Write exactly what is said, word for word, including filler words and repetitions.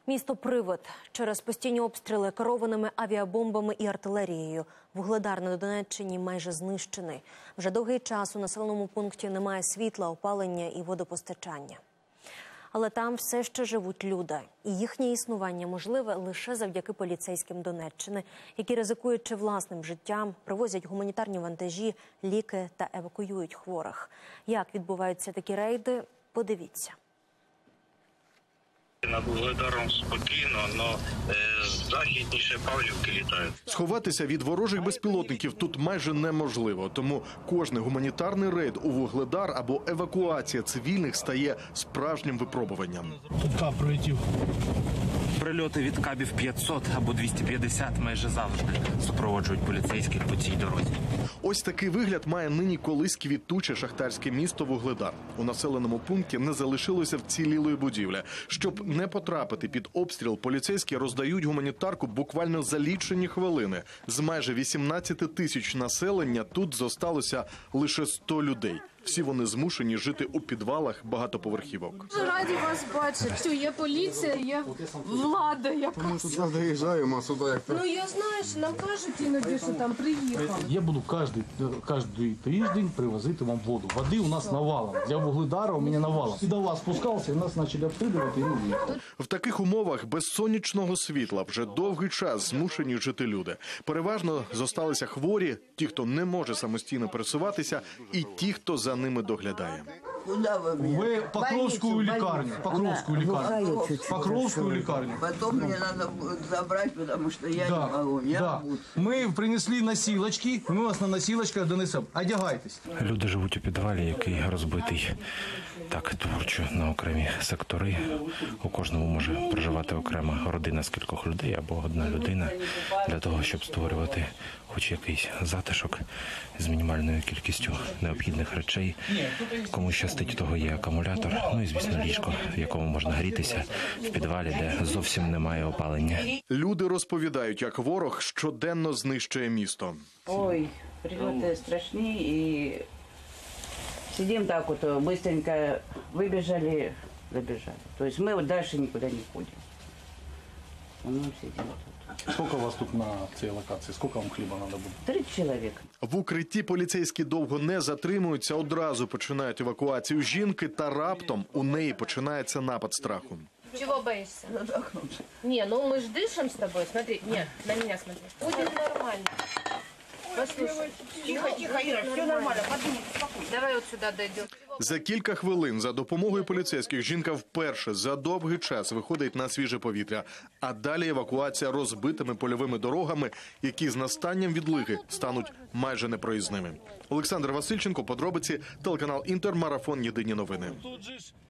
Місто Привид. Через постійні обстріли керованими авіабомбами і артилерією. Вугледар на Донеччині майже знищений. Вже довгий час у населеному пункті немає світла, опалення і водопостачання. Але там все ще живуть люди. І їхнє існування можливе лише завдяки поліцейським Донеччини, які, ризикуючи власним життям, привозять гуманітарні вантажі, ліки та евакуюють хворих. Як відбуваються такі рейди – подивіться. Над Вугледаром спокійно, але західніше Павлівки літають. Сховатися від ворожих безпілотників тут майже неможливо. Тому кожний гуманітарний рейд у Вугледар або евакуація цивільних стає справжнім випробуванням. Тут кап прилетів. Прильоти від кабів п'ятсот або двісті п'ятдесят майже завжди супроводжують поліцейських по цій дорозі. Ось такий вигляд має нині колись квітуче шахтарське місто Вугледар. У населеному пункті не залишилося вцілілої будівлі. Щоб не потрапити під обстріл, поліцейські роздають гуманітарку буквально за лічені хвилини. З майже вісімнадцяти тисяч населення тут зосталося лише сто людей. Всі вони змушені жити у підвалах багатоповерхівок. Раді вас бачити. Є поліція, є влада яка. Ми тут доїжджаємо, а сюди як Ну я знаю, що нам кажуть іноді, що там приїхав. Я буду кожен, кожен тиждень привозити вам воду. Води у нас навалом. Для Вугледара у мене навалом. І до вас спускався, і нас почали обстрілювати, і ми виїхали. В таких умовах без сонячного світла вже довгий час змушені жити люди. Переважно зосталися хворі, ті, хто не може самостійно пересуватися, і ті, хто за ними доглядає. Ви Покровську лікарню, Покровську лікарню, Покровську лікарню. Потом мне надо будет забрать, потому что я Да, не могу. Я да. буду. Ми принесли носілочки, ми вас на носілочках донесемо. Одягайтесь. Люди живуть у підвалі, який розбитий так творчо на окремі сектори. У кожному може проживати окрема родина з кількох людей або одна людина для того, щоб створювати хоч якийсь затишок з мінімальною кількістю необхідних речей. Кому щастить, того є акумулятор, ну і, звісно, ліжко, в якому можна грітися в підвалі, де зовсім немає опалення. Люди розповідають, як ворог щоденно знищує місто. Ой, прилеты страшні і сидим так вот, быстренько выбежали, забежали. То есть мы вот дальше никуда не ходим. Мы сидим тут. Скільки у вас тут на цій локації? Скільки вам хліба треба буде? Три человека. В укритті поліцейські довго не затримуються, одразу починають евакуацію жінки, та раптом у неї починається напад страху. Чего боишься? Не, ну мы ж дышим с тобой. Смотри, нет, на меня смотри. Будет нормально. Послушай. Тихо, тихо, Ира, все нормально. Подумай, спокойно. Давай вот сюда дойдем. За кілька хвилин за допомогою поліцейських жінка вперше за довгий час виходить на свіже повітря. А далі евакуація розбитими польовими дорогами, які з настанням відлиги стануть майже непроїзними. Олександр Васильченко, подробиці, телеканал Інтер, марафон «Єдині новини».